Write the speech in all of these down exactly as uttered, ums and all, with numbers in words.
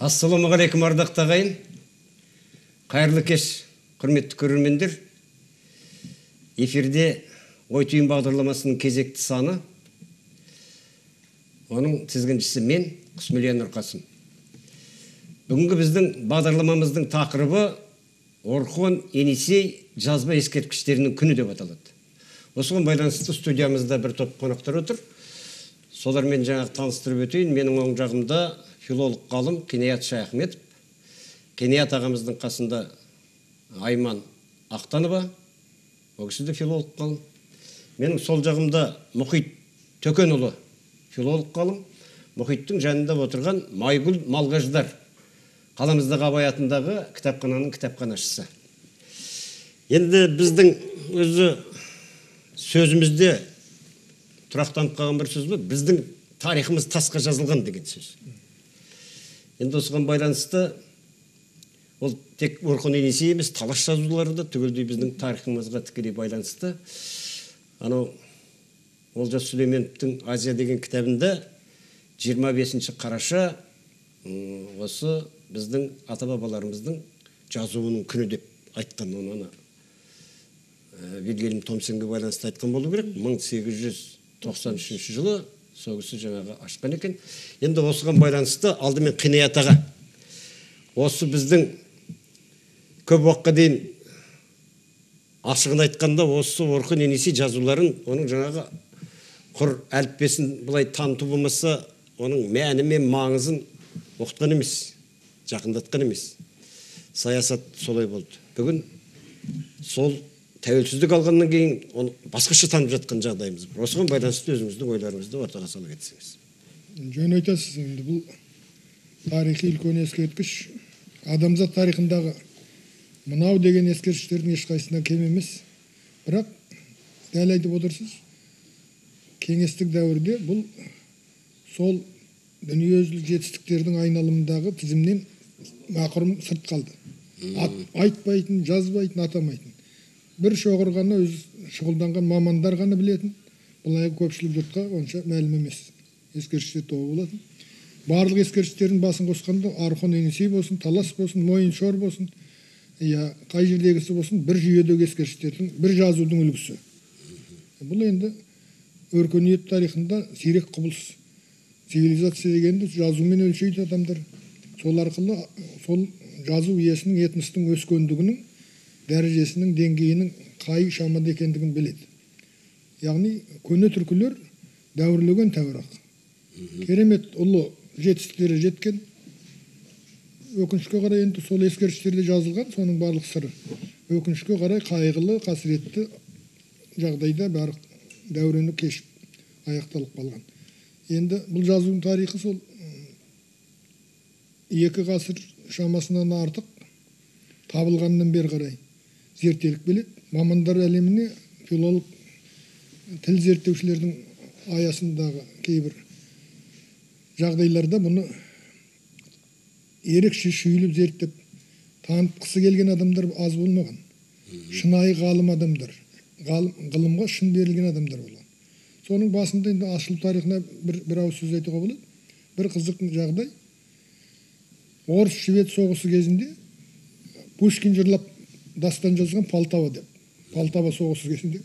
Ассаламағалейкум ардақты ағайын. Қайырлы кеш, құрметті көрермендер. Эфирде Ой түйін бағдарламасының кезекті саны. Оның тізгіншісі мен, Құсмелия Нұрқасым. Бүгінгі біздің бағдарламамыздың тақырыбы Орхон Енисей жазба ескерткіштерінің күні деп аталады. Осыған байланысты студиямызда бір топ қонақтар отыр. Солармен жаңағы таныстырып өтейін. Менің оң жағымда филолог ғалым Қинаят Шаяхметов, Қинаят ағамыздың қасында Айман Ақтанова, ол кісі де филолог ғалым. Менің сол жағымда Мұхит Төкенұлы, филолог ғалым. Мұхиттың жанында отырған Майгүл Малғаждар, қаламыздағы Абай атындағы кітапхананың кітапханашысы. Енді біздің өзі сөзімізде тұрақтанып қалған бір сөз бар, біздің тарихымыз тасқа жазылған деген сөз. Енді осыған байланысты ол тек Орхон Енисей емес, талас жазулары да түгелдей біздің тарихымызға тікелей байланысты. Анау Олжас Сүлейменовтің Азия деген кітабында жиырма бесінші қараша осы біздің ата-бабаларымыздың жазуының күні деп айтқан. Оны Вильгельм Томсенге байланысты айтқан болу керек. мың сегіз жүз тоқсан үшінші жылы сол кісі жаңағы ашқан екен. Енді осыған байланысты алдымен Қинаят аға, осы біздің көп уақытқа дейін ашығын айтқанда осы Орхон Енисей жазуларын, оның жаңағы құр әліппесін былай таныту болмаса, оның мәні мен маңызын оқытқан емес, жақындатқан емес. Саясат солай болды. Бүгін сол тәуелсіздік алғаннан кейін оны басқаша танып жатқан жағдайымыз бар. Осыған байланысты өзіңіздің ойларыңызды ортаға салып кетсеңіз. Жөн айтасыз, енді бұл тарихи үлкен ескерткіш. Адамзат тарихындағы мынау деген ескерткіштердің ешқайсысынан кем емес. Бірақ дәл айтып отырсыз, кеңестік дәуірде бұл сол дүниежүзілік жетістіктердің айналымындағы тізімнен мақұрым сырт қалды. Айтпайтын, жазбайтын, атамайтын. Бір шоғыр ғана өз шұғылданған мамандар ғана білетін, бұлай көпшілік жұртқа онша мәлім емес. Ескерткіштер тобы болатын. Барлық ескерткіштердің басын қосқанда Орхон Енисей болсын, Талас болсын, Мойыншор болсын, я қай жердегісі болсын, бір жүйедегі ескерткіштердің, бір жазудың үлгісі. Бұл енді өркениет тарихында сирек құбылыс. Цивилизация дегенді жазумен өлшейді адамдар. Сол арқылы сол жазу иесінің этностың өскендігінің дәрежесінің деңгейінің қай шамада екендігін біледі. Яғни көне түркілер дәуірлеген тәуір-ақ. Керемет ұлы жетістіктері жеткен. Өкінішке қарай енді сол ескерткіштерде жазылған, соның барлық сыры. Өкінішке қарай қайғылы, қасіретті жағдайда барлық дәурені кешіп аяқталып қалған. Енді бұл жазуның тарихы сол екі ғасыр шамасынан артық табылғаннан бері қарай зерттелік беледі. Мамандар әлеміне филолог, тіл зерттеушілердің аясындағы кейбір жағдайларда бұны ерекше шүйіліп зерттеп танытқысы келген адамдар аз болмаған. Шынайы ғалым адамдар, ғылымға шын берілген адамдар болған. Соның басында енді ашылу тарихына бір, бір ауыз сөз айтуға болады. Бір қызық жағдай. Орыс-швед соғысы кезінде Пушкин жырлап дастан жазған Полтава деп. Полтава соғысы кезінде.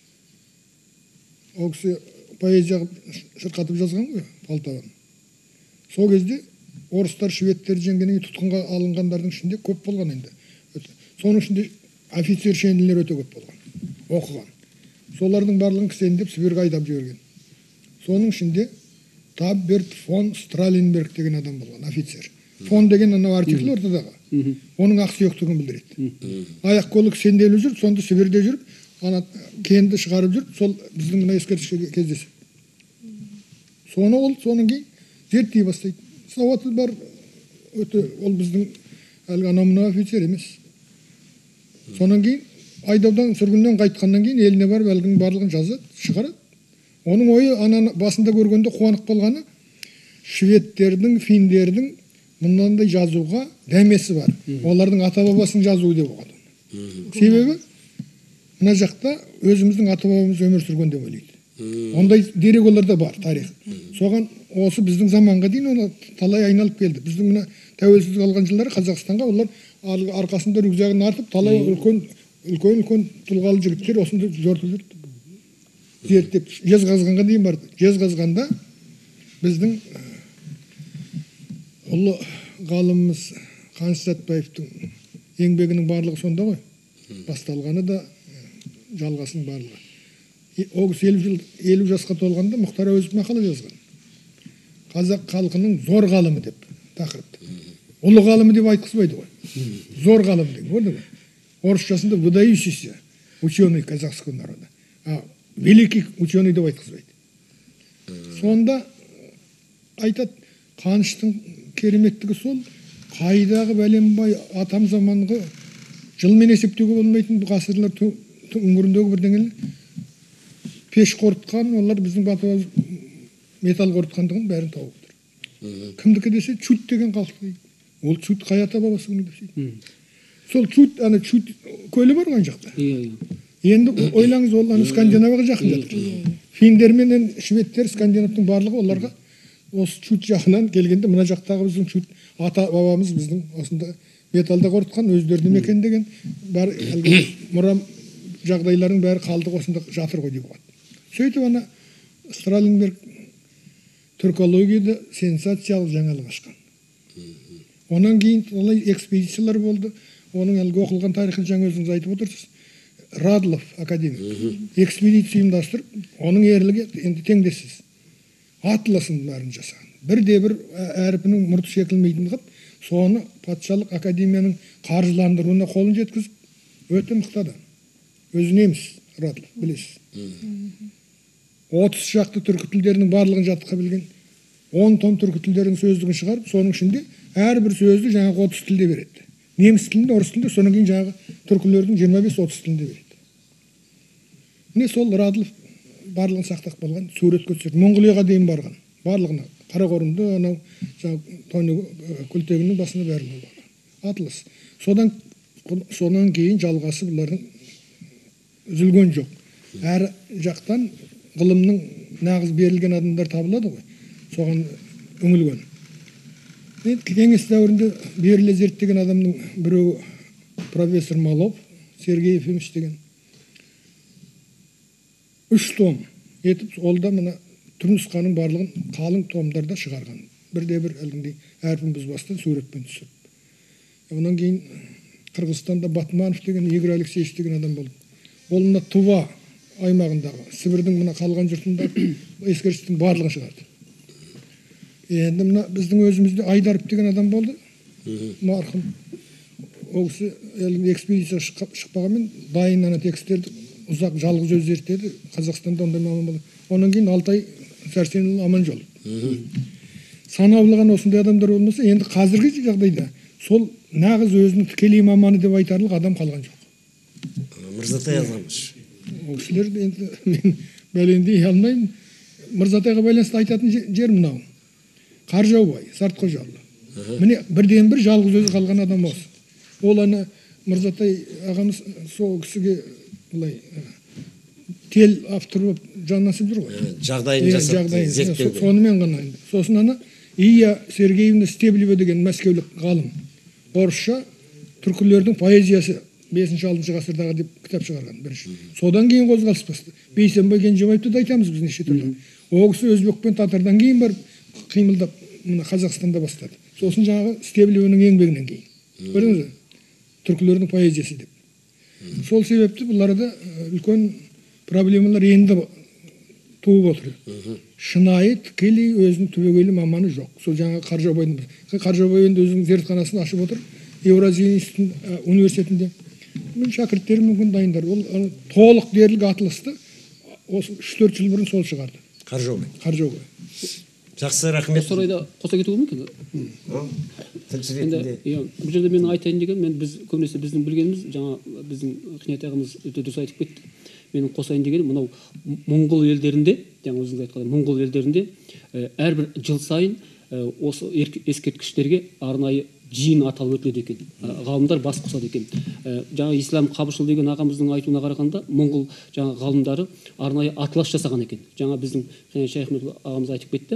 Ол кісі поэзия шырқатып жазған ғой Полтаваны. Сол кезде орыстар шведтер жеңгеннен тұтқынға алынғандардың ішінде көп болған енді. Соның ішінде офицер шенілер өте көп болған. Оқыған. Солардың барлығын кісендеп Сібірге айдап жіберген. Соның ішінде Табберт фон Страленберг деген адам болған, офицер. Фон деген анау артикль ортадағы. Оның ақсүйектігін білдіреді. Аяқ қолы кісенделіп жүріп, сонда Сібірде жүріп, ана кенді шығарып жүріп, сол біздің мына ескерткішке кездесіп. Соны ол, соның кейін зерттей бастайды. Сауаты бар, өте, ол біздің әлгі анамына офицер емес. Соның кейін айдаудан, сүргіннен қайтқаннан кейін еліне барып әлгінің барлығын жазады, шығарады. Оның ойы ананы басында көргенде қуанып қалғаны шведтердің, финдердің мұндандай жазуға дәмесі бар. Олардың ата-бабасының жазуы деп оған. Себебі мына жақта өзіміздің ата-бабамыз өмір сүрген деп ойлайды. Ондай дерек оларда бар тарих. Соған осы біздің заманға дейін оны талай айналып келді. Біздің мына тәуелсіздік алған жылдары Қазақстанға олар арқасында рюкзагын артып талай үлкен үлкен үлкен тұлғалы жігіттер осында жортып жүрді. Зерттеп Жезқазғанға дейін барды. Жезқазғанда біздің ұлы ғалымымыз Қаныш Сәтбаевтың еңбегінің барлығы сонда ғой. Басталғаны да жалғасының барлығы. Ол елу жасқа толғанда Мұхтар Әуезов мақала жазған. Қазақ халқының зор ғалымы деп тақырыпты. Ұлы ғалымы деп айтқызбайды ғой. Зор ғалым деген, көрдің бе? Орысшасында выдающийся ученый казахского народа. А великий ученый деп айтқызбайды. Сонда айтады, Қаныштың кереметтігі сол, қайдағы бәленбай атам заманғы жылмен есептеуге болмайтын ғасырлар өңіріндегі бірдеңелер пеш қорытқан, олар біздің батуаз металл қорытқандығын бәрін тауып отыр. Кімдікі десе, чут деген халық дейді. Ол чут қай ата бабасы күні деп. Сол чут, ана чут көлі бар ғой жақта. Енді ойлаңыз, ол ана Скандинавияға жақын жатыр. Финдер мен шведтер, Скандинавтың барлығы оларға осы чут жағынан келгенде, мына жақтағы біздің чут ата бабамыз біздің осында металда қорытқан, өздеріне мекендеген бар мұрам жағдайлардың бәрі қалдық осында жатыр ғой деп. Сөйтіп ана Страленберг түркологияда сенсациялық жаңалық ашқан. Онан кейін олай экспедициялар болды. Оның әлгі оқылған тарихын жаңа өзіңіз айтып отырсыз. Радлов академик экспедиция ұйымдастырып, оның ерлігі енді теңдессіз. Атласын бәрін жасаған. Бірде-бір әріпінің мұрты шекілмейтін қып, соны патшалық академияның қаржыландыруына қолын жеткізіп, өте мықты адам. Өзі неміс, Радлов, білесіз. отыз шақты түркі тілдерінің барлығын жатқа білген. он том түркі тілдерінің сөздігін шығарып, соның ішінде әрбір сөзді жаңағы отыз тілде береді. Неміс тілінде, орыс тілінде, соның кейін жаңағы түркілердің жиырма бес отыз тілінде береді. Міне сол Радлов барлығын сақтап қалған, сурет көрсетеді. Монғолияға дейін барған. Барлығына Қарақорымды, анау Тони Күлтегіннің басында бәрі болған. Атлас. Содан содан кейін жалғасы бұлардың үзілген жоқ. Әр жақтан ғылымның нағыз берілген адамдар табылады ғой. Соған үңілген. Кеңес дәуірінде беріле зерттеген адамның біреуі профессор Малов, Сергей Ефимович деген. Үш том етіп, ол да мына түпнұсқаның барлығын қалың томдарда шығарған. Бірде-бір әлгіндей әрпін бұзбастан суретпен түсіп. Онан кейін Қырғызстанда Батманов деген, Игорь Алексеевич деген адам болды. Ол мына Тува аймағындағы, Сібірдің мына қалған жұртында ескерткіштің барлығын шығарды. Енді мына біздің өзімізде Айдаров деген адам болды. Марқұм. Ол кісі экспедиция шықпағанмен дайын ана тексттерді ұзақ жалғыз өзі зерттеді. Қазақстанда ондай маман болды. Онан кейін Алтай Сәрсенұлы Аманжол. Санаулы ғана осындай адамдар болмаса, енді қазіргі жағдайда сол нағыз өзінің тікелей маманы деп айтарлық адам қалған жоқ. Мырзатай Азамыш. Ол кісілерді енді мен бәлендей алмаймын. Мырзатайға байланысты айтатын жер мынау. Қаржаубай, Сартқожаұлы. Міне бірден бір жалғыз өзі қалған адам осы. Ол ана Мырзатай ағамыз сол кісіге былай тел автор болып жанасып жүр ғой. Жағдайын жасап зерттеуге. Сонымен ғана. Сосын ана Ия Сергеевна Стеблева деген мәскеулік ғалым. Орысша түркілердің поэзиясы бесінші алтыншы ғасырдағы деп кітап шығарған бірінші. Содан кейін қозғалыс бастады. Бейсенбай Кенжебаевты да айтамыз біз неше түрлі. Ол кісі өзбек пен татардан кейін барып қимылдап мына Қазақстанда бастады. Сосын жаңағы Стеблеваның еңбегінен кейін. Көрдіңіз бе? Түркілердің поэзиясы деп. Сол себепті бұларда үлкен проблемалар енді туып отыр. Шынайы тікелей өзінің түбегейлі маманы жоқ. Сол жаңа Қаржаубайдың Қаржаубай енді өзінің зертханасын ашып отыр. Еуразия университетінде. Мен шәкірттерім мүмкін дайындар. Ол толық дерлік атласты осы үш төрт жыл бұрын сол шығарды. Қаржаубай. Қаржаубай. Жақсы, рахмет. Осы орайда қоса кетуге мүмкін. Тілші ретінде. Бұл жерде мен айтайын деген, мен біз көбінесе біздің білгеніміз, жаңа біздің Қиният ағамыз өте дұрыс айтып кетті. Менің қосайын деген, мынау Моңғол елдерінде, жаңа өзіңіз айтқандай, Моңғол елдерінде әрбір жыл сайын осы ескерткіштерге арнайы жиын аталып өтіледі екен. Ғалымдар бас қосады екен. Жаңа Ислам Қабышұлы деген ағамыздың айтуына қарағанда, Моңғол жаңа ғалымдары арнайы атлас жасаған екен. Жаңа біздің Шайхмет ағамыз айтып кетті.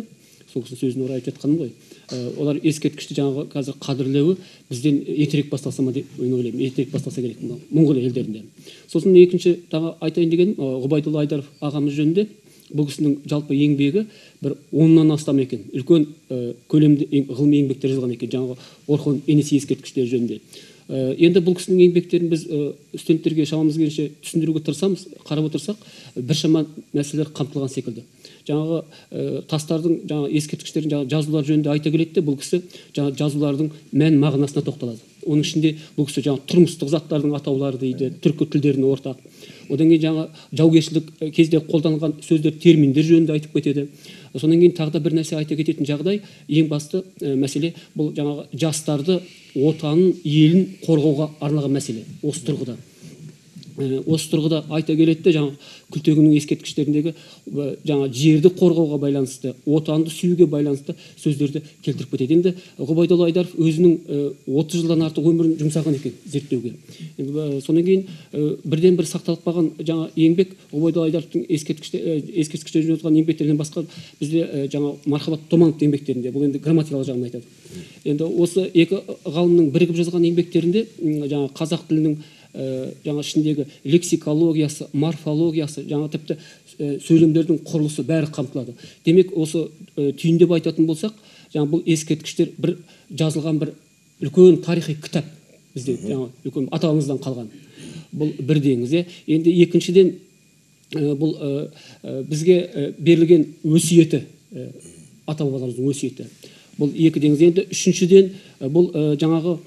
сол кісінің сөзіне орай айтып жатқаным ғой. Олар ескерткішті жаңағы қазір қадірлеуі бізден ертерек басталса ма деп ойлаймын. Ертерек басталса керек мына Моңғол елдерінде. Сосын екінші тағы айтайын дегенім Ғұбайдолла Айдаров ағамыз жөнінде. Бұл кісінің жалпы еңбегі бір оннан астам екен. Үлкен көлемді ғылыми еңбектер жазған екен, жаңағы Орхон Енисей ескерткіштері жөнінде. Енді бұл кісінің еңбектерін біз студенттерге шамамыз келгенше түсіндіруге тырысамыз, қарап отырсақ, біршама мәселелер қамтылған секілді. Жаңағы тастардың, жаңағы ескерткіштердің жаңағы жазулар жөнінде айта келеді, бұл кісі жаңағы жазулардың мән мағынасына тоқталады. Оның ішінде бұл кісі жаңағы тұрмыстық заттардың атаулары дейді, түркі тілдеріне ортақ. Одан кейін жаңа жаугершілік кезде қолданылған сөздер, терминдер жөнінде айтып кетеді. Сонан кейін тағы да бір нәрсе айта кететін жағдай, ең басты мәселе бұл жаңағы жастарды отанын, елін қорғауға арналған мәселе. Осы тұрғыда. Осы тұрғыда айта келеді, жаңағы Күлтегіннің ескерткіштеріндегі жаңа жерді қорғауға байланысты, отанды сүюге байланысты сөздерді келтіріп кетеді. Енді Ғұбайдолла Айдаров өзінің отыз жылдан артық өмірін жұмсаған екен зерттеуге. Сонан кейін бірден бір сақталып қалған жаңа еңбек Ғұбайдолла Айдаровтың ескерткіштерін жазған еңбектерінен басқа бізде жаңа Мархабат Томановтың еңбектерінде, бұл енді грамматикалық жағын айтады. Енді осы екі ғалымның бірігіп жазған еңбектерінде жаңа қазақ тілінің жаңа ішіндегі лексикологиясы, морфологиясы, жаңа тіпті сөйлемдердің құрылысы бәрі қамтылады. Демек, осы түйіндеп айтатын болсақ, жаңа бұл ескерткіштер бір жазылған бір үлкен тарихи кітап бізде, жаңа үлкен атамыздан қалған. Бұл бірдеңіз. Енді екіншіден бұл бізге берілген өсиеті, ата-бабаларымыздың өсиеті. Бұл екі деңіз. Енді үшіншіден бұл жаңағы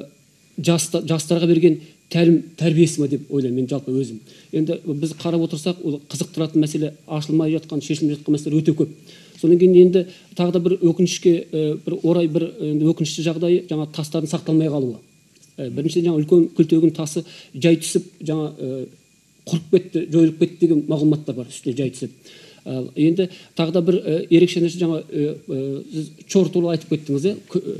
жастарға берген тәлім тәрбиесі ма деп ойлаймын мен жалпы өзім. Енді біз қарап отырсақ, ол қызықтыратын мәселе, ашылмай жатқан, шешілмей жатқан мәселе өте көп. Содан кейін енді тағы да бір өкінішке бір орай бір өкінішті жағдай жаңа тастардың сақталмай қалуы. Біріншіден жаңа үлкен Күлтегін тасы жай түсіп, жаңа құрып кетті, жойылып кетті деген мағлұматтар бар, үстіне жай түсіп. Енді тағы да бір ерекше нәрсе, жаңа сіз чор туралы айтып кеттіңіз,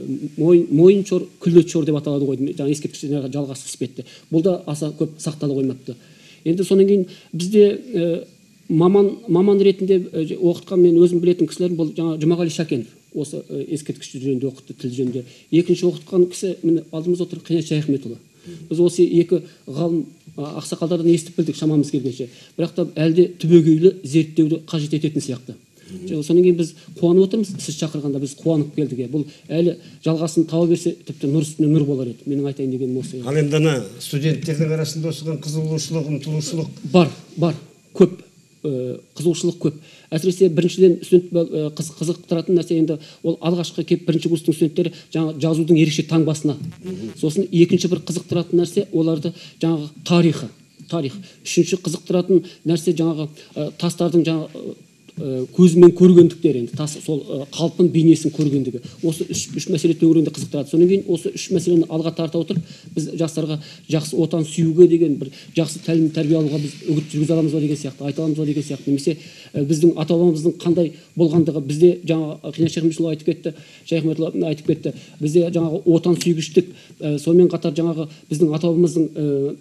мойын чор, күлле чор деп аталады ғой, жаңа ескерткіштер жалғасы іспетті. Бұл да аса көп сақтала қоймапты. Енді содан кейін бізде маман маман ретінде оқытқан, мен өзім білетін кісілерім бұл жаңа Жұмағали Шәкенов, осы ескерткіштер жөнінде оқытты, тіл жөнінде. Екінші оқытқан кісі міне алдымызда отыр, Қият Шайхметұлы. Біз осы екі ғалым ақсақалдардан естіп білдік шамамыз келгенше. Бірақ та әлде түбегейлі зерттеуді қажет ететін сияқты. Содан кейін біз қуанып отырмыз, сіз шақырғанда біз қуанып келдік. Бұл әлі жалғасын таба берсе, тіпті нұр үстіне нұр болар еді. Менің айтайын дегенім осы. Ал енді ана студенттердің арасында осыған қызығушылық, ұмтылушылық бар, бар, көп. Қызығушылық көп. Әсіресе біріншіден студент қызықтыратын нәрсе, енді ол алғашқы кеп бірінші курстың студенттері жаңа жазудың ерекше таңбасына. Сосын екінші бір қызықтыратын нәрсе оларды жаңағы тарихы, тарих. Үшінші қызықтыратын нәрсе жаңағы тастардың жаңағы көзімен көргендіктері, енді тас сол қалпын, бейнесін көргендігі. Осы үш, үш мәселе төңірегінде қызықтырады. Сонан кейін осы үш мәселені алға тарта отырып, біз жастарға жақсы отан сүюге деген бір жақсы тәлім тәрбие алуға біз үгіт жүргізе аламыз ба деген сияқты, айта аламыз ба деген сияқты, немесе біздің ата-бабамыздың қандай болғандығы, бізде жаңа Қият Шайхметұлы айтып кетті, Шайхметұлы айтып кетті. Бізде жаңағы отан сүйгіштік, сонымен қатар жаңағы біздің ата-бабамыздың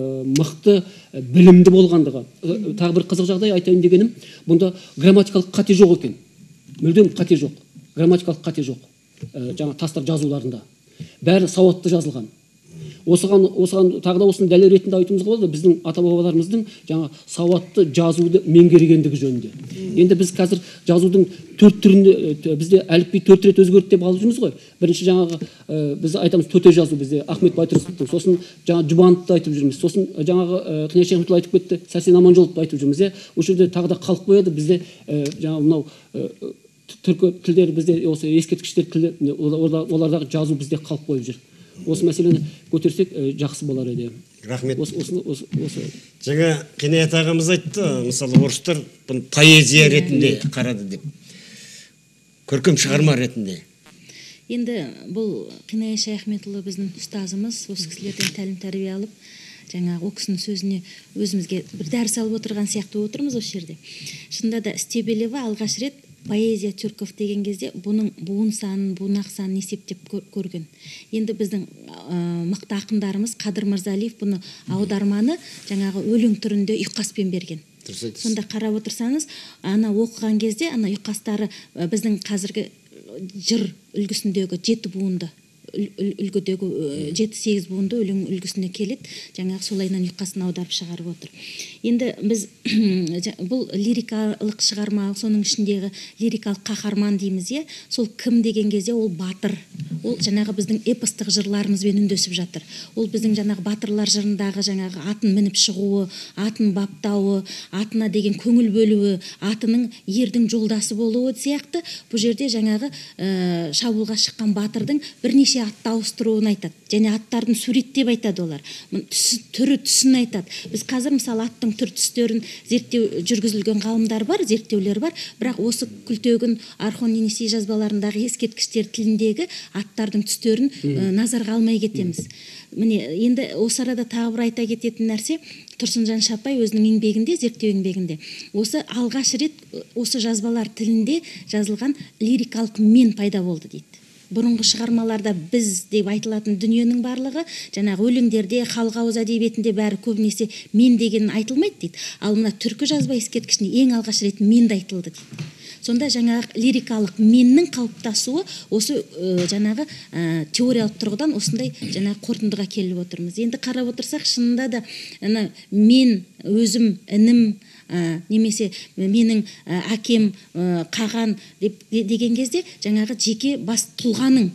мықты білімді болғандығы. Тағы бір қызық жағдай айтайын дегенім, бұнда грамматикалық қате жоқ екен. Мүлдем қате жоқ. Грамматикалық қате жоқ. Жаңа тастар жазуларында. Бәрі сауатты жазылған. Осыған, осыған тағы да осыны дәлел ретінде айтуымызға болады, біздің ата-бабаларымыздың жаңа сауатты жазуды меңгергендігі жөнінде. Енді біз қазір жазудың төрт түрінде, бізде әліпби төрт рет өзгерді деп алып жүрміз ғой. Бірінші жаңағы біз айтамыз төте жазу, бізде Ахмет Байтұрсыновтың, сосын жаңа Жұбановты айтып жүрміз, сосын жаңағы Қият Шайхметұлы айтып кетті, Сәрсен Аманжоловты айтып жүрміз. Осы жерде тағы да қалып қояды, бізде жаңағы мынау түркі тілдері, бізде осы ескерткіштер тілі, олардағы жазу бізде қалып қойып жүр. Осы мәселені көтерсек жақсы болар еді. Рахмет. Осы осы осы жаңа Қият ағамыз айтты, мысалы орыстар бұны поэзия ретінде қарады деп. Көркем шығарма ретінде. Енді бұл Қият Шайхметұлы біздің ұстазымыз, осы кісілерден тәлім тәрбие алып, жаңа о кісінің сөзіне өзімізге бір дәріс алып отырған сияқты отырмыз осы жерде. Шынында да Стебелева алғаш рет поэзия түрков деген кезде бұның буын санын, буынақ санын есептеп көрген. Енді біздің мықты ақындарымыз Қадыр Мырзалиев бұны аударманы жаңағы өлең түрінде ұйқаспен берген. дұрыс айтасыз. Сонда қарап отырсаңыз, ана оқыған кезде ана ұйқастары ә, біздің қазіргі жыр үлгісіндегі жеті буынды үлгідегі жеті сегіз буынды өлең үлгісіне келеді. Жаңағы солайынан ұйқасын аударып шығарып отыр. Енді біз бұл лирикалық шығарма, соның ішіндегі лирикалық қаһарман дейміз, е, сол кім деген кезде ол батыр. Ол жаңағы біздің эпостық жырларымызбен үндесіп жатыр. Ол біздің жаңағы батырлар жырындағы жаңағы атын мініп шығуы, атын баптауы, атына деген көңіл бөлуі, атының ердің жолдасы болуы сияқты. Бұл жерде жаңағы ә, шабуылға шыққан батырдың бірнеше атты ауыстыруын айтады. Және аттардың суреттеп айтады олар. Түсі, түрі түсін айтады. Біз қазір мысалы аттың түр түстерін зерттеу жүргізілген ғалымдар бар, зерттеулер бар. Бірақ осы Күлтегін, Орхон, Енисей жазбаларындағы ескерткіштер тіліндегі аттардың түстерін ә, назарға алмай кетеміз. Міне, енді осы арада тағы бір айта кететін нәрсе, Тұрсынжан Шапай өзінің еңбегінде, зерттеу еңбегінде, осы алғаш рет осы жазбалар тілінде жазылған лирикалық мен пайда болды дейді. Бұрынғы шығармаларда біз деп айтылатын дүниенің барлығы, жаңағы өлеңдерде, халық ауыз әдебиетінде бәрі көбінесе мен деген айтылмайды дейді. Ал мына түркі жазба ескерткішінде ең алғаш рет мен айтылды дейді. Сонда жаңағы лирикалық меннің қалыптасуы осы ә, жаңағы ә, теориялық тұрғыдан осындай жаңағы қорытындыға келіп отырмыз. Енді қарап отырсақ, шынында да ана мен, өзім, інім, ә, немесе менің ә, әкем, ә, қаған деп деген кезде жаңағы жеке бас тұлғаның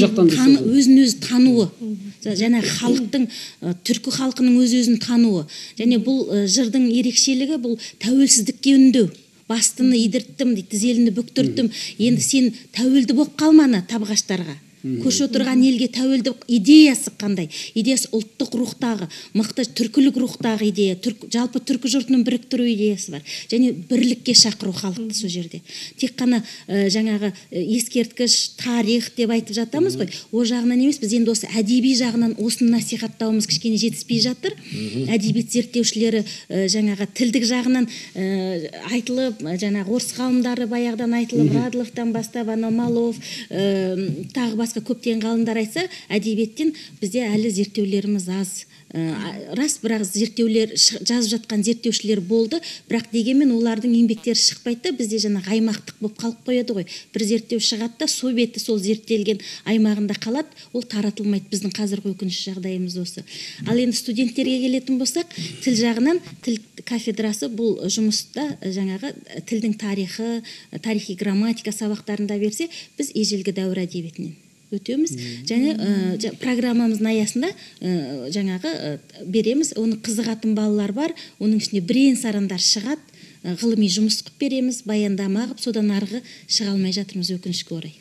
өзін өзі тануы, жаңағы халықтың, ә, түркі халқының өз өзін тануы. Және бұл ә, жырдың ерекшелігі бұл тәуелсіздікке үндеу. Бастыны идірттім, тізелінді бүктірттім. Енді сен тәуелді болып қалманы табғаштарға. Көш отырған елге тәуелді идеясы қандай? Идеясы ұлттық рухтағы, мықты түркілік рухтағы идея, түрк, жалпы түркі жұртының біріктіру идеясы бар. Және бірлікке шақыру халықты сол жерде. Тек қана ә, жаңағы ә, ескерткіш, тарих деп айтып жатамыз ғой. О жағынан емес, біз енді осы әдеби жағынан осыны насихаттауымыз кішкене жетіспей жатыр. Әдебиет зерттеушілері ә, жаңағы тілдік жағынан ә, айтылып, жаңағы орыс ғалымдары баяғыдан айтылып, Радловтан бастап, Аномалов, ә, тағы басқа көптеген ғалымдар айтса, әдебиеттен бізде әлі зерттеулеріміз аз. Ә, рас, бірақ зерттеулер жазып жатқан зерттеушілер болды, бірақ дегенмен олардың еңбектері шықпайды, бізде жаңағы аймақтық болып қалып қояды ғой. Бір зерттеу шығады да, сол беті сол зерттелген аймағында қалады, ол таратылмайды. Біздің қазіргі өкінішті жағдайымыз осы. Ал енді студенттерге келетін болсақ, тіл жағынан тіл кафедрасы бұл жұмыста жаңағы тілдің тарихы, тарихи грамматика сабақтарында берсе, біз ежелгі дәуір әдебиетінен өтеміз. Және ә, программамыздың аясында ә, жаңағы ә, береміз. Оны қызығатын балалар бар. Оның ішінде бірен сарандар шығады. Ә, ғылыми жұмыс қып береміз, баяндама қып, содан арғы шыға алмай жатырмыз өкінішке орай.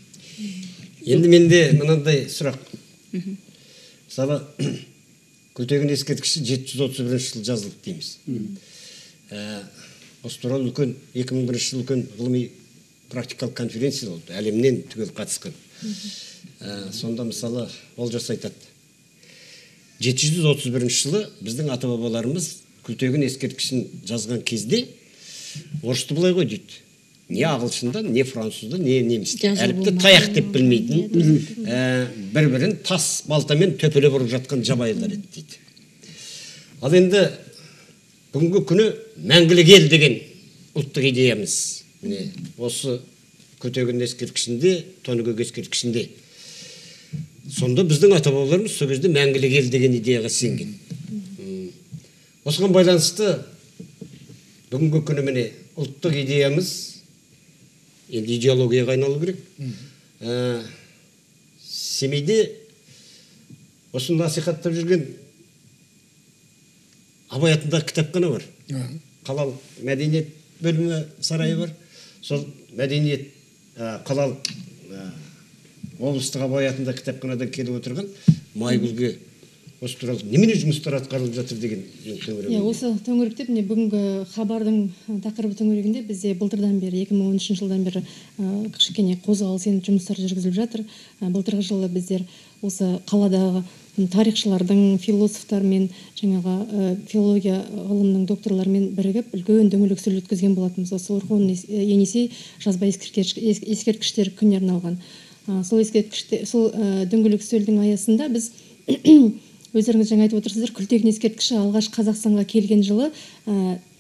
Енді менде мынандай сұрақ. Мысалы, Күлтегін ескерткіші жеті жүз отыз бірінші жылы жазылды дейміз. Ә, осы туралы үлкен екі мың бірінші жылы үлкен ғылыми практикалық конференция болды. Әлемнен түгел қатысқан. Ә, сонда мысалы Олжас айтады, жеті жүз отыз бірінші жылы біздің ата бабаларымыз Күлтегін ескерткішін жазған кезде орысты былай ғой дейді, не ағылшында, не французда, не немісте, әліпті таяқ деп білмейтін, ә, бір-бірін тас балтамен төпелеп ұрып жатқан жабайылар еді дейді. Ал енді бүгінгі күні мәңгілік ел деген ұлттық идеямыз, міне осы Күлтегін ескерткішінде, Тоныкөк ескерткішінде. Сонда біздің ата-бабаларымыз сол кезде мәңгілік ел деген идеяға сенген. Осыған байланысты бүгінгі күні міне ұлттық идеямыз енді идеологияға айналу керек. Ә, Семейде осыны насихаттап жүрген Абай атындағы кітапхана бар. Қалалық мәдениет бөлімі сарайы бар. Сол мәдениет қалалық облыстық Абай атындағы кітапханадан келіп отырған Майгүлге осы туралы немене жұмыстар атқарылып жатыр деген төңірек. Осы төңіректе міне бүгінгі хабардың тақырыбы төңірегінде бізде былтырдан бері екі мың он үшінші жылдан бері кішкене қозғалыс енді жұмыстар жүргізіліп жатыр. Былтырғы жылы біздер осы қаладағы тарихшылардың, философтармен, жаңағы филология ғылымының докторларымен бірігіп үлкен дөңгелек үстел өткізген болатынбыз. Осы Орхон, Енисей жазба ескерткіштер күніне арналған. Сол ескерткіштер, сол дөңгелек үстелдің аясында біз өздеріңіз жаңа айтып отырсыздар, Күлтегін ескерткіші алғаш Қазақстанға келген жылы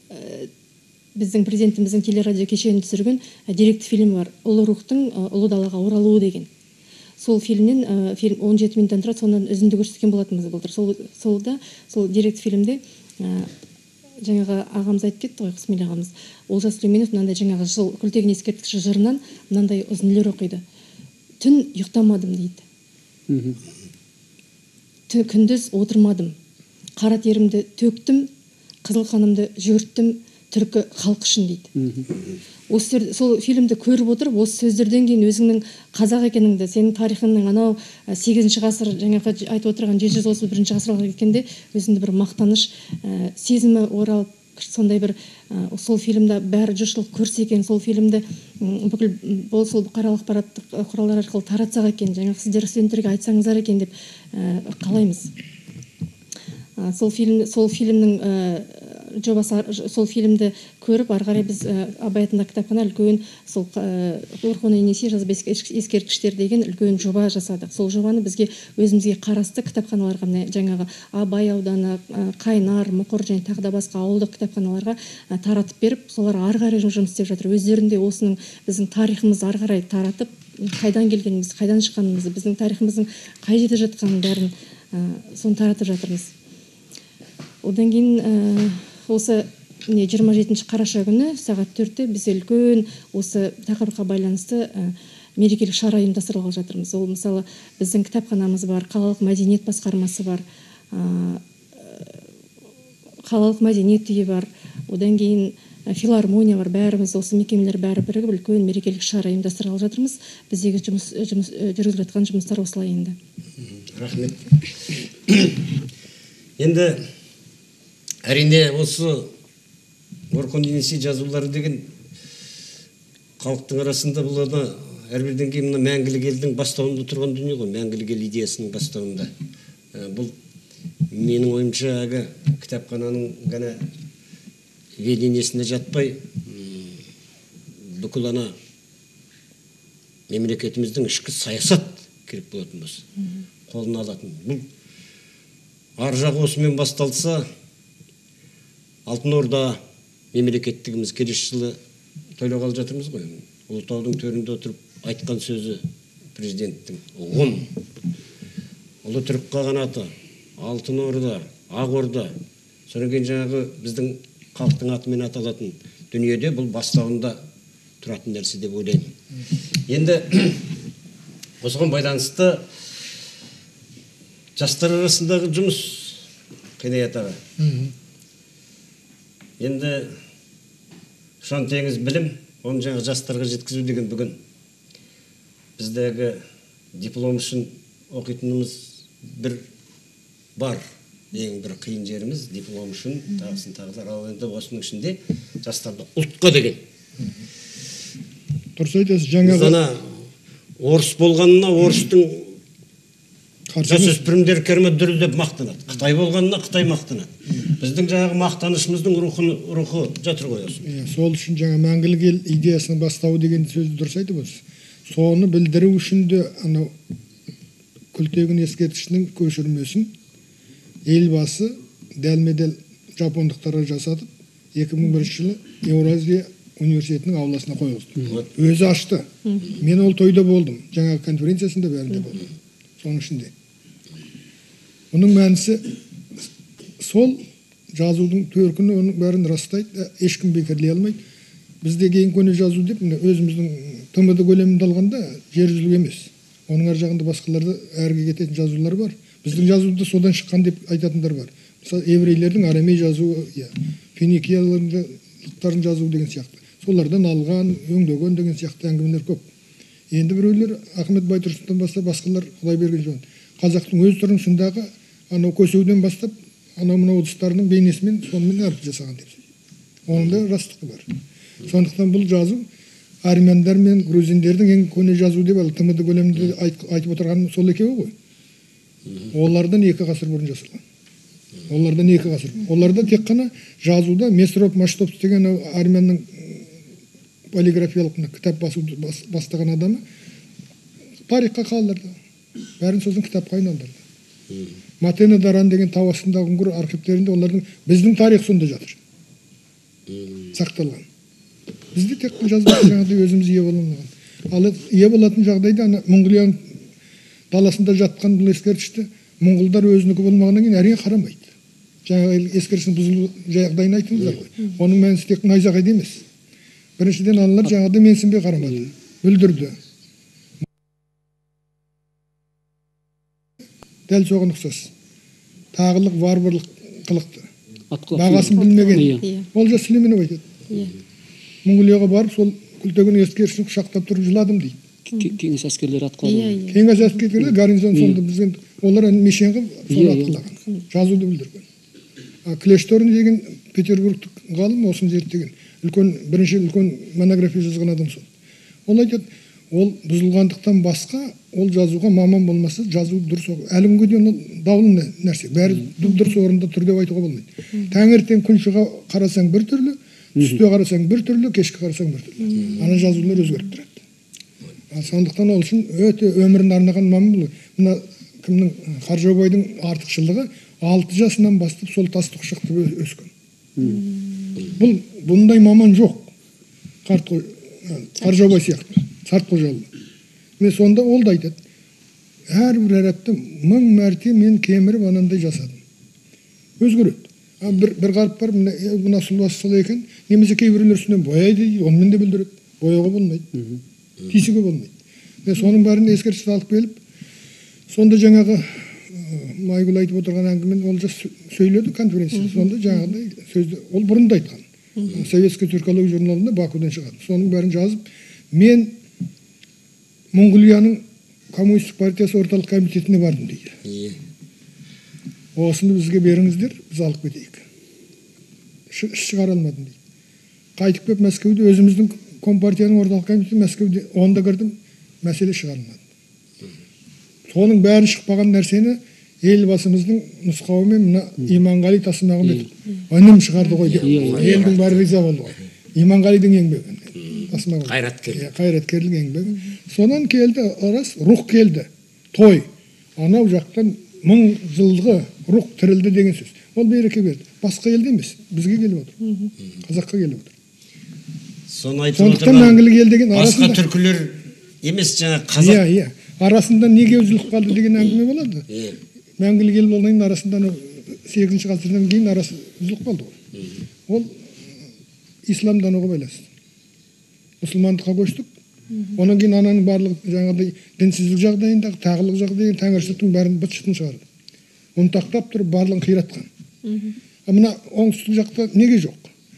біздің президентіміздің телерадио кешенін түсірген деректі фильм бар, ұлы рухтың ұлы далаға оралуы деген. Сол фильмнен, фильм он жеті минуттан тұрады, сонан үзінді көрсеткен болатынбыз былтыр. Сол, солда, сол деректі фильмде жаңағы ағамыз айтып кетті ғой, Қысмел ағамыз, Олжас Сүлейменов мынандай жаңағы жыл күлтегін ескерткіші жырынан мынандай ұзынлер оқиды. Түн ұйықтамадым дейді. Күндіз отырмадым. Қара терімді төктім, қызыл қанымды жүгірттім, түркі халық үшін дейді. Осы сол фильмді көріп отырып, осы сөздерден кейін өзіңнің қазақ екеніңді, сенің тарихыңның анау сегізінші ғасыр, жаңағы айтып отырған жеті жүз отыз бірінші ғасырға кеткенде өзіңді бір мақтаныш сезімі оралып, сондай бір сол фильмді бәрі жұртшылық көрсе екен, сол фильмді бүкіл бұл сол бұқаралық ақпараттық құралдар арқылы таратсақ екен, жаңағы сіздер студенттерге айтсаңыздар екен деп қалаймыз. Сол фильм, сол фильмнің жобасы, сол фильмді көріп, ары қарай біз Абай атындағы кітапхана үлкен сол Орхон Енесей жазба ескерткіштер деген үлкен жоба жасадық. Сол жобаны бізге өзімізге қарасты кітапханаларға, жаңағы Абай ауданы, Қайнар, Мұқыр және тағы да басқа ауылдық кітапханаларға таратып беріп, солар ары қарай жұмыс істеп жатыр. Өздерінде осының біздің тарихымызды ары қарай таратып, қайдан келгенімізді, қайдан шыққанымызды, біздің тарихымыздың қай жерде жатқанын бәрін соны таратып жатырмыз. Одан кейін осы жиырма жетінші қараша күні сағат төртте біз үлкен осы тақырыпқа байланысты мерекелік шара ұйымдастырылып жатырмыз. Ол мысалы біздің кітапханамыз бар, қалалық мәдениет басқармасы бар, қалалық мәдениет үйі бар, одан кейін филармония бар, бәріміз осы мекемелер бәрі бірігіп үлкен мерекелік шара ұйымдастырып жатырмыз. Біздегі жұмыс жүргізіліп жатқан жұмыстар осылай енді. Рахмет. Енді әрине осы Орхон Енесей жазулары деген халықтың арасында бұл ана әрбірден кейін мына мәңгілік елдің бастауында тұрған дүние ғой, мәңгілік ел идеясының бастауында. Бұл менің ойымша әгі кітапхананың ғана веденесіне жатпай, бүкіл ана мемлекетіміздің ішкі саясат керек болатын болса, қолына алатын. Бұл ар жағы осымен басталса, Алтын Орда мемлекеттігіміз келесі жылы тойлағалы жатырмыз ғой. Ұлытаудың төрінде отырып айтқан сөзі президенттің ұғым. Ұлы түрік қағанаты, Алтын Орда, Ақ Орда, содан кейін жаңағы біздің халықтың атымен аталатын дүниеде бұл бастауында тұратын нәрсе деп ойлаймын. Енді осыған байланысты жастар арасындағы жұмыс Қинаят аға. Енді шан теңіз білім, оны жаңа жастарға жеткізу деген бүгін біздегі диплом үшін оқитынымыз бір бар. Ең бір қиын жеріміз диплом үшін тағысын тағылар. Ал енді осының ішінде жастарды ұлтқа деген. Дұрыс айтасыз, жаңағы біз ана орыс болғанына орыстың жасөспірімдер керемет дүрілдеп мақтанады. Қытай болғанына Қытай мақтанады. Біздің жаңағы мақтанышымыздың рухы жатыр ғой осы. Сол үшін жаңа мәңгілік ел идеясының бастауы деген сөзді дұрыс айтып отырсыз. Соны білдіру үшін де анау күлтегін ескерткішінің көшірмесін елбасы дәлме-дәл жапондықтарға жасатып, екі мың бірінші жылы Еуразия университетінің ауласына қойылды. Өзі ашты. Мен ол тойда болдым. Жаңағы конференциясында бәрінде болдым. Соның ішінде. Оның мәнісі сол жазудың төркіні оның бәрін растайды, ешкім бекерлей алмайды. Біздегі ең көне жазу деп, өзіміздің ТМД көлемінде алғанда жер жүзілік емес. Оның ар жағында басқаларда әрге кететін жазулар бар. Біздің жазуды содан шыққан деп айтатындар бар. Мысалы, еврейлердің арамей жазуы, финикиялықтардың жазуы деген сияқты. Солардан алған, өңдеген деген сияқты әңгімелер көп. Енді біреулер Ахмет Байтұрсыннан бастап басқалар Құдай берген жөн. Қазақтың өз тұрмысындағы анау көсеуден бастап анау мынау ыдыстарының бейнесімен сонымен әріп жасаған деп. Оның да растығы бар. Сондықтан бұл жазу армяндар мен грузиндердің ең көне жазу деп ал ТМД көлемінде айтып отырған сол екеуі ғой. Олардан екі ғасыр бұрын жасалған. Олардан екі ғасыр. Оларда тек қана жазуда Месроп Маштопс деген армянның полиграфиялық кітап басуды бастаған адамы тарихқа қалдырды. Бәрін сосын кітапқа айналдырды. Матена Даран деген тау астындағы үңгір архивтерінде олардың біздің тарих сонда жатыр. сақталған. Бізде тек жазбаша жаңағыдай өзіміз ие бола алмаған. Ал ие болатын жағдайда ана Монғолияның даласында жатқан бұл ескерткішті моңғолдар өзінікі болмағаннан кейін әрине қарамайды. Жаңағы ескерткіштің бұзылу жағдайын айттыңыздар ғой. Оның мәнісі тек найзағайда емес. Біріншіден аналар жаңағыдай менсінбей қарамады, бүлдірді. Дәл соған ұқсас. Тағылық, варварлық қылықты. Бағасын білмеген. Олжас Сүлейменов айтады. Монғолияға барып, сол күлтеген ескерткішін құшақтап тұрып жыладым дейді. Кеңес әскерлері атқылады. Кеңес әскерлері гарнизон сонда бізден олар мешенге сол атқылаған. Жазуды білдірген. Клешторн деген Петербургтық ғалым осыны зерттеген. Үлкен бірінші үлкен монография жазған адам сол. Ол айтады, ол бұзылғандықтан басқа ол жазуға маман болмаса жазу дұрыс. Әлі күнге дейін даулы нәрсе. Бәрі дұрыс орында тұр деп айтуға болмайды. Таңертең күн шыға қарасаң бір түрлі, түсте қарасаң бір түрлі, кешке қарасаң бір түрлі. Ана жазулар өзгеріп тұрады. Сондықтан ол үшін өте өмірін арнаған маман бұл. Мына кімнің Қаржаубайдың артықшылығы алты жасынан бастап сол тасты құшақтап өскен. Бұл бұндай маман жоқ. Қаржаубай сияқты, Сартқожалы. Мен сонда ол да айтады. Әрбір әріпті мың мәрте мен кеміріп анандай жасадым. Өзгереді. Бір, бір қарып бар, мына сұлбасы солай екен, немесе кейбіреулер үстінен бояйды, онымен де білдіреді. Бояуға болмайды. Тисіге болмайды. Мен соның бәрін ескерткішті алып келіп, сонда жаңағы Майгүл айтып отырған әңгімен ол жас сөйледі конференцияда. Сонда жаңағыдай сөзді ол бұрын да айтқан. Советский түркология журналында Бакуден шығады. Соның бәрін жазып, мен Монғолияның коммунистік партиясы орталық комитетіне бардым дейді. Осыны бізге беріңіздер, біз алып кетейік. Іш шығара алмадым дейді. Қайтып кеп Мәскеуде өзіміздің Компартияның орталық комитеті Мәскеуде онда кірдім, мәселе шығарылмады. Соның бәрін шықпаған нәрсені елбасымыздың нұсқауымен мына Иманғали Тасмағамбетов өнім шығарды ғой деп. Елдің бәрі риза болды ғой. Иманғалидың еңбегі. Қайраткерлік. Қайраткерлік еңбегі. Сонан келді, арас рух келді. Той. Анау жақтан мың жылғы рух тірілді деген сөз. Ол береке берді. Басқа елде емес, бізге келіп отыр. Қазаққа келіп отыр. Сондықтан мәңгілік ел деген басқа түркілер емес жаңа қазақ. Иә, иә. Арасында неге үзіліп қалды деген әңгіме болады. Мәңгілік ел болғаннан арасында сегізінші ғасырдан кейін арасы үзіліп қалды ғой. Ол исламдануға байланысты. Мұсылмандыққа көштік. Онан кейін ананың барлық жаңағыдай дінсіздік жағдайындағы, тағылық жағдайын, тәңіршіліктің бәрін быт-шытын шығарды. Оны тақтап тұрып барлығын қиратқан. Мына оңтүстік жақта неге жоқ?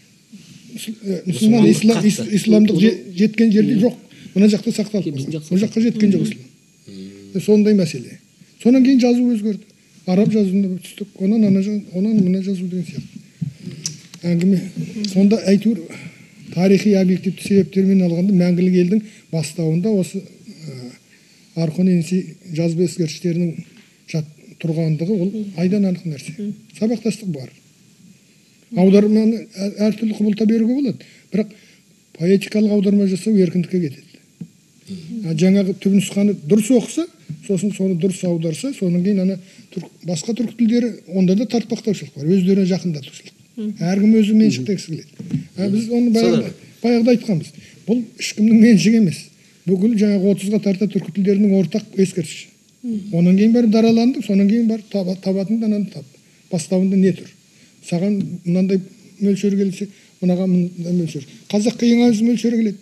Мұсылман исламдық жеткен жерде жоқ. Мына жақта сақталып қалған. Ол жаққа жеткен жоқ ислам. Сондай мәселе. Сонан кейін жазу өзгерді. Араб жазуына түстік. Онан мына жазу деген сияқты. Әңгіме. Сонда әйтеуір тарихи объективті себептермен алғанда мәңгілік елдің бастауында осы Орхон Енисей жазба ескерткіштерінің тұрғандығы ол айдан анық нәрсе. Сабақтастық бар. Аударманы әртүрлі құбылта беруге болады. Бірақ поэтикалық аударма жасау еркіндікке кетеді. Жаңағы түпнұсқаны дұрыс оқыса, сосын соны дұрыс аударса, соның кейін ана басқа түрік тілдері онда да тартпақтаушылық бар, өздеріне жақындатушылық. Әркім өзі меншіктегісі келеді. Біз оны баяғыда айтқанбыз. Бұл ешкімнің меншігі емес. Бүкіл жаңағы отызға тарта түркі тілдерінің ортақ ескерткіші. Онан кейін барып дараланды, сонан кейін барып табатында ананы тап. Бастауында не тұр? Саған мынандай мөлшер келсе, мынаға мынандай мөлшер. Қазаққа ең аз мөлшері келеді.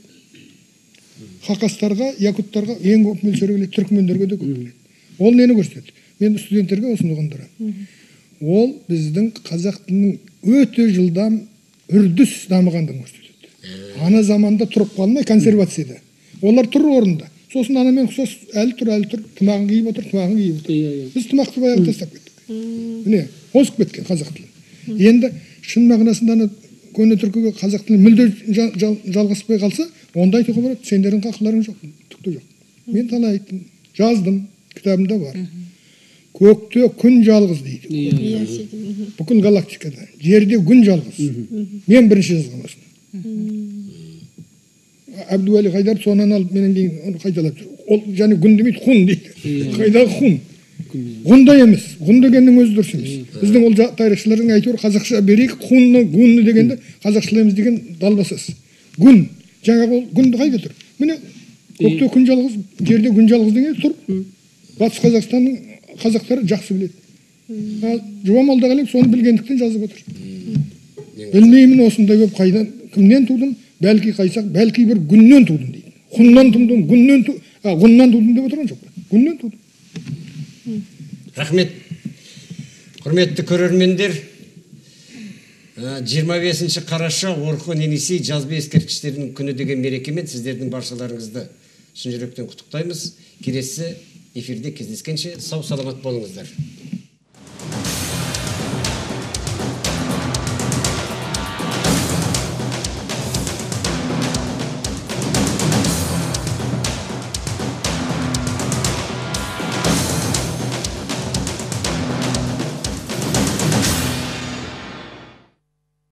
Хақастарға, якуттарға ең көп мөлшері келеді, түркмендерге де көп келеді. Ол нені көрсетеді? Мен студенттерге осыны ұғындырамын. Ол біздің қазақ тілінің өте жылдам үрдіс дамығандығын көрсетеді. Ана заманда тұрып қалмай консервацияда. Олар тұр орында. Сосын анамен ұқсас әлі тұр, әлі тұр, тымағын киіп отыр, тымағын киіп отыр. Біз тымақты баяғы тастап кеттік. Міне, озып кеткен қазақ тілі. Енді шын мағынасында ана көне түркіге қазақ тілі мүлде жалғаспай қалса, онда айтуға болады, сендердің қақыларың жоқ, түкті жоқ. Мен талай айттым, жаздым, кітабымда бар. Көкте күн жалғыз дейді. Бүкіл галактикада. Жерде күн жалғыз. Мен бірінші жазған осыны. Әбдуәли Қайдар сонан алып менен кейін қайталап жүр. Ол және күн демейді, құн дейді. Қайдағы құн? Ғұндай емес. Ғұн дегеннің өзі дұрыс емес. Біздің ол тарихшылардың айтуы қазақша берейік, ғұнны, ғұнны дегенде қазақшылаймыз деген далбасыз. Гүн, жаңағы ол гүнді қайда тұр? Міне көкте күн жалғыз, жерде күн жалғыз деген тұр. Батыс Қазақстанның қазақтары жақсы біледі. Жұбан Молдағалиев соны білгендіктен жазып отыр. Білмеймін осындай көп қайдан, кімнен тудым? Бәлки қайсақ, бәлки бір күннен тудым дейді. Ғұннан тудым, гүннен тудым, ғұннан тудым деп отырған жоқ. Гүннен тудым. Рахмет. Құрметті көрермендер, жиырма бесінші қараша Орхон Енисей жазба ескерткіштерінің күні деген мерекемен сіздердің баршаларыңызды шын жүректен құттықтаймыз. Келесі эфирде кездескенше сау саламат болыңыздар.